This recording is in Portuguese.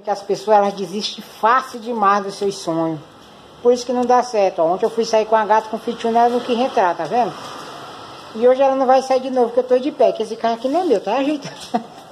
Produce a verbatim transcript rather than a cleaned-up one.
Que as pessoas elas desistem fácil demais dos seus sonhos. Por isso que não dá certo. Ó, ontem eu fui sair com a gata com o fitinho, ela não quis entrar, tá vendo? E hoje ela não vai sair de novo, porque eu tô de pé, que esse carro aqui não é meu, tá ajeitando.